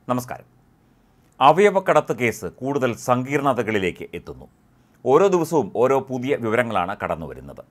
നമസ്കാരം. അവയവക്കടത്ത് കേസ് കൂടുതൽ സങ്കീർണതകളിലേക്ക് എത്തുന്നു. ഓരോ ദിവസവും ഓരോ പുതിയ വിവരങ്ങളാണ് കടന്നു വരുന്നത്.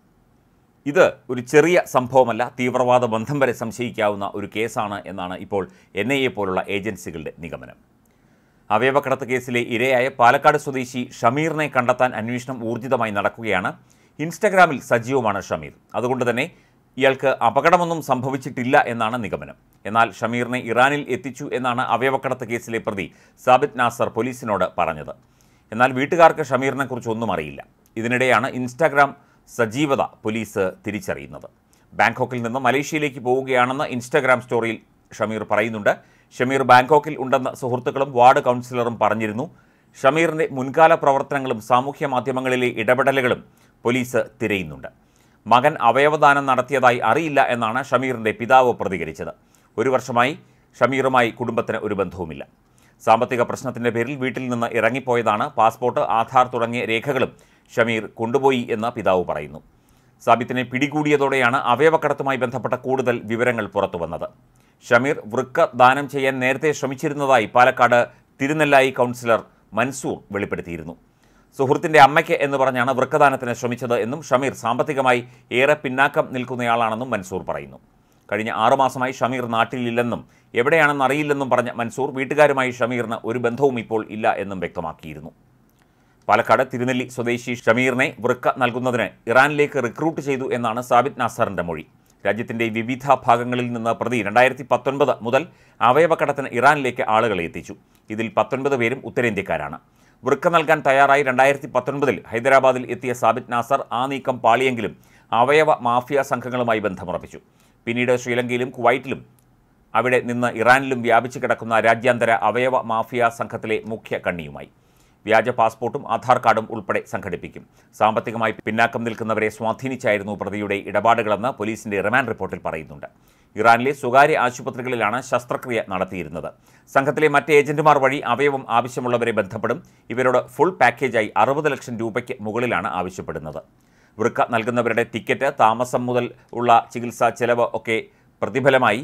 ഇത് ഒരു ചെറിയ സംഭവമല്ല, തീവ്രവാദ ബന്ധം വരെ സംശയിക്കാവുന്ന ഒരു കേസാണ് എന്നാണ് ഇപ്പോൾ NIA പോലുള്ള ഏജൻസികളുടെ നിഗമനം. അവയവക്കടത്ത് കേസിലെ ഇരയായ പാലക്കാട് സ്വദേശി ഷമീറിനെ കണ്ടെത്താൻ അന്വേഷണം ഊർജിതമായി നടക്കുകയാണ്. ഇൻസ്റ്റഗ്രാമിൽ സജീവമാണ് ഷമീർ. അതുകൊണ്ട് തന്നെ ഇയാൾക്ക് അപകടമൊന്നും സംഭവിച്ചിട്ടില്ല എന്നാണ് നിഗമനം. എന്നാൽ ഷമീറിനെ ഇറാനിൽ എത്തിച്ചു എന്നാണ് അവയവക്കടത്ത് കേസിലെ പ്രതി സാബിത് നാസർ പോലീസിനോട് പറഞ്ഞത്. എന്നാൽ വീട്ടുകാർക്ക് ഷമീറിനെക്കുറിച്ചൊന്നും അറിയില്ല. ഇതിനിടെയാണ് ഇൻസ്റ്റാഗ്രാം സജീവത പോലീസ് തിരിച്ചറിയുന്നത്. ബാങ്കോക്കിൽ നിന്ന് മലേഷ്യയിലേക്ക് പോവുകയാണെന്ന് ഇൻസ്റ്റാഗ്രാം സ്റ്റോറിയിൽ ഷമീർ പറയുന്നുണ്ട്. ഷമീർ ബാങ്കോക്കിൽ ഉണ്ടെന്ന് സുഹൃത്തുക്കളും വാർഡ് കൗൺസിലറും പറഞ്ഞിരുന്നു. ഷമീറിൻ്റെ മുൻകാല പ്രവർത്തനങ്ങളും സാമൂഹ്യ മാധ്യമങ്ങളിലെ ഇടപെടലുകളും പോലീസ് തിരയുന്നുണ്ട്. മകൻ അവയവദാനം നടത്തിയതായി അറിയില്ല എന്നാണ് ഷമീറിൻ്റെ പിതാവ് പ്രതികരിച്ചത്. ഒരു വർഷമായി ഷമീറുമായി കുടുംബത്തിന് ഒരു ബന്ധവുമില്ല. സാമ്പത്തിക പ്രശ്നത്തിൻ്റെ പേരിൽ വീട്ടിൽ നിന്ന് ഇറങ്ങിപ്പോയതാണ്. പാസ്പോർട്ട്, ആധാർ തുടങ്ങിയ രേഖകളും ഷമീർ കൊണ്ടുപോയി എന്ന് പിതാവ് പറയുന്നു. സാബിത്തിനെ പിടികൂടിയതോടെയാണ് അവയവക്കടത്തുമായി ബന്ധപ്പെട്ട കൂടുതൽ വിവരങ്ങൾ പുറത്തുവന്നത്. ഷമീർ വൃക്ക ദാനം ചെയ്യാൻ നേരത്തെ ശ്രമിച്ചിരുന്നതായി പാലക്കാട് തിരുനെല്ലായി കൗൺസിലർ മൻസൂർ വെളിപ്പെടുത്തിയിരുന്നു. സുഹൃത്തിൻ്റെ അമ്മയ്ക്ക് എന്ന് പറഞ്ഞാണ് വൃക്കദാനത്തിന് ശ്രമിച്ചത് എന്നും ഷമീർ സാമ്പത്തികമായി ഏറെ പിന്നാക്കം നിൽക്കുന്നയാളാണെന്നും മൻസൂർ പറയുന്നു. കഴിഞ്ഞ 6 മാസമായി ഷമീർ നാട്ടിലില്ലെന്നും എവിടെയാണെന്ന് അറിയില്ലെന്നും പറഞ്ഞ മൻസൂർ വീട്ടുകാരുമായി ഷമീറിന് ഒരു ബന്ധവും ഇപ്പോൾ ഇല്ല എന്നും വ്യക്തമാക്കിയിരുന്നു. പാലക്കാട് തിരുനെല്ലി സ്വദേശി ഷമീറിനെ വൃക്ക നൽകുന്നതിന് ഇറാനിലേക്ക് റിക്രൂട്ട് ചെയ്തു എന്നാണ് സാബിത് നാസറിൻ്റെ മൊഴി. രാജ്യത്തിൻ്റെ വിവിധ ഭാഗങ്ങളിൽ നിന്ന് പ്രതി 2019 മുതൽ അവയവക്കടത്തിന് ഇറാനിലേക്ക് ആളുകളെ എത്തിച്ചു. ഇതിൽ 19 പേരും ഉത്തരേന്ത്യക്കാരാണ്. വൃക്ക നൽകാൻ തയ്യാറായി 2019 ഹൈദരാബാദിൽ എത്തിയ സാബിത് നാസർ ആ നീക്കം പാളിയെങ്കിലും അവയവ മാഫിയ സംഘങ്ങളുമായി ബന്ധമുറപ്പിച്ചു. പിന്നീട് ശ്രീലങ്കയിലും കുവൈറ്റിലും അവിടെ നിന്ന് ഇറാനിലും വ്യാപിച്ചു കിടക്കുന്ന രാജ്യാന്തര അവയവ മാഫിയ സംഘത്തിലെ മുഖ്യ കണ്ണിയുമായി. വ്യാജ പാസ്പോർട്ടും ആധാർ കാർഡും ഉൾപ്പെടെ സംഘടിപ്പിക്കും. സാമ്പത്തികമായി പിന്നാക്കം നിൽക്കുന്നവരെ സ്വാധീനിച്ചായിരുന്നു പ്രതിയുടെ ഇടപാടുകളെന്ന് പോലീസിൻ്റെ റിമാൻഡ് റിപ്പോർട്ടിൽ പറയുന്നുണ്ട്. ഇറാനിലെ സ്വകാര്യ ആശുപത്രികളിലാണ് ശസ്ത്രക്രിയ നടത്തിയിരുന്നത്. സംഘത്തിലെ മറ്റ് ഏജന്റുമാർ വഴി അവയവം ആവശ്യമുള്ളവരെ ബന്ധപ്പെടും. ഇവരോട് ഫുൾ പാക്കേജായി 60 ലക്ഷം രൂപയ്ക്ക് മുകളിലാണ് ആവശ്യപ്പെടുന്നത്. വൃക്ക നൽകുന്നവരുടെ ടിക്കറ്റ്, താമസം മുതൽ ഉള്ള ചികിത്സാ ചെലവ് ഒക്കെ പ്രതിഫലമായി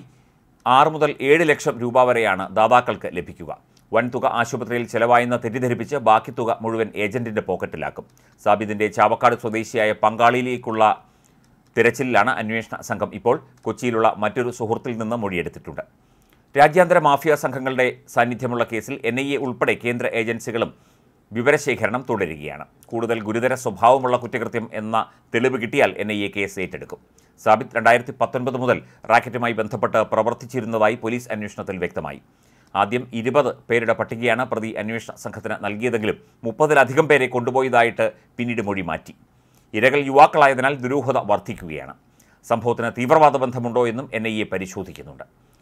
6 മുതൽ 7 ലക്ഷം രൂപ വരെയാണ് ദാതാക്കൾക്ക് ലഭിക്കുക. വൻതുക ആശുപത്രിയിൽ ചെലവായെന്ന് തെറ്റിദ്ധരിപ്പിച്ച് ബാക്കി തുക മുഴുവൻ ഏജന്റിൻ്റെ പോക്കറ്റിലാക്കും. സാബിതിൻ്റെ ചാവക്കാട് സ്വദേശിയായ പങ്കാളിയിലേക്കുള്ള തിരച്ചിലാണ് അന്വേഷണ സംഘം. ഇപ്പോൾ കൊച്ചിയിലുള്ള മറ്റൊരു സുഹൃത്തിൽ നിന്ന് മൊഴിയെടുത്തിട്ടുണ്ട്. രാജ്യാന്തര മാഫിയ സംഘങ്ങളുടെ സാന്നിധ്യമുള്ള കേസിൽ NIA ഉൾപ്പെടെ കേന്ദ്ര ഏജൻസികളും വിവരശേഖരണം തുടരുകയാണ്. കൂടുതൽ ഗുരുതര സ്വഭാവമുള്ള കുറ്റകൃത്യം എന്ന തെളിവ് കിട്ടിയാൽ NIA കേസ് ഏറ്റെടുക്കും. സാബിത് 2019 മുതൽ റാക്കറ്റുമായി ബന്ധപ്പെട്ട് പ്രവർത്തിച്ചിരുന്നതായി പോലീസ് അന്വേഷണത്തിൽ വ്യക്തമായി. ആദ്യം 20 പേരുടെ പട്ടികയാണ് പ്രതി അന്വേഷണ സംഘത്തിന് നൽകിയതെങ്കിലും 30-ലധികം പേരെ കൊണ്ടുപോയതായിട്ട് പിന്നീട് മൊഴി മാറ്റി. ഇരകൾ യുവാക്കളായതിനാൽ ദുരൂഹത വർദ്ധിക്കുകയാണ്. സംഭവത്തിന് തീവ്രവാദ ബന്ധമുണ്ടോ എന്നും NIA പരിശോധിക്കുന്നുണ്ട്.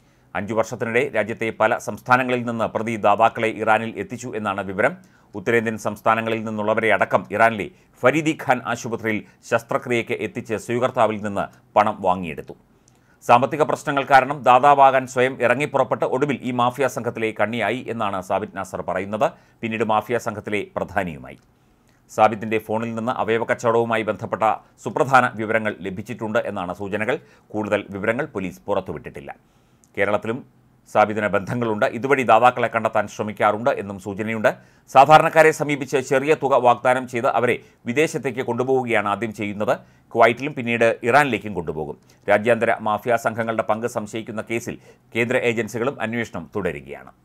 5 വർഷത്തിനിടെ രാജ്യത്തെ പല സംസ്ഥാനങ്ങളിൽ നിന്ന് പ്രതി ദാതാക്കളെ ഇറാനിൽ എത്തിച്ചു എന്നാണ് വിവരം. ഉത്തരേന്ത്യൻ സംസ്ഥാനങ്ങളിൽ നിന്നുള്ളവരെ അടക്കം ഇറാനിലെ ഫരീദി ഖാൻ ആശുപത്രിയിൽ ശസ്ത്രക്രിയയ്ക്ക് എത്തിച്ച് സ്വീകർത്താവിൽ നിന്ന് പണം വാങ്ങിയെടുത്തു. സാമ്പത്തിക പ്രശ്നങ്ങൾ കാരണം ദാതാവാകാൻ സ്വയം ഇറങ്ങിപ്പുറപ്പെട്ട് ഒടുവിൽ ഈ മാഫിയ സംഘത്തിലെ കണ്ണിയായി എന്നാണ് സാബിത് നാസർ പറയുന്നത്. പിന്നീട് മാഫിയ സംഘത്തിലെ പ്രധാനിയുമായി. സാബിത്തിൻ്റെ ഫോണിൽ നിന്ന് അവയവ കച്ചവടവുമായി ബന്ധപ്പെട്ട സുപ്രധാന വിവരങ്ങൾ ലഭിച്ചിട്ടുണ്ട് എന്നാണ് സൂചനകൾ. കൂടുതൽ വിവരങ്ങൾ പോലീസ് പുറത്തുവിട്ടിട്ടില്ല. കേരളത്തിലും സാബിത്തിന് ബന്ധങ്ങളുണ്ട്. ഇതുവഴി ദാതാക്കളെ കണ്ടെത്താൻ ശ്രമിക്കാറുണ്ട് എന്നും സൂചനയുണ്ട്. സാധാരണക്കാരെ സമീപിച്ച് ചെറിയ തുക വാഗ്ദാനം ചെയ്ത് അവരെ വിദേശത്തേക്ക് കൊണ്ടുപോവുകയാണ് ആദ്യം ചെയ്യുന്നത്. കുവൈറ്റിലും പിന്നീട് ഇറാനിലേക്കും കൊണ്ടുപോകും. രാജ്യാന്തര മാഫിയ സംഘങ്ങളുടെ പങ്ക് സംശയിക്കുന്ന കേസിൽ കേന്ദ്ര ഏജൻസികളും അന്വേഷണം തുടരുകയാണ്.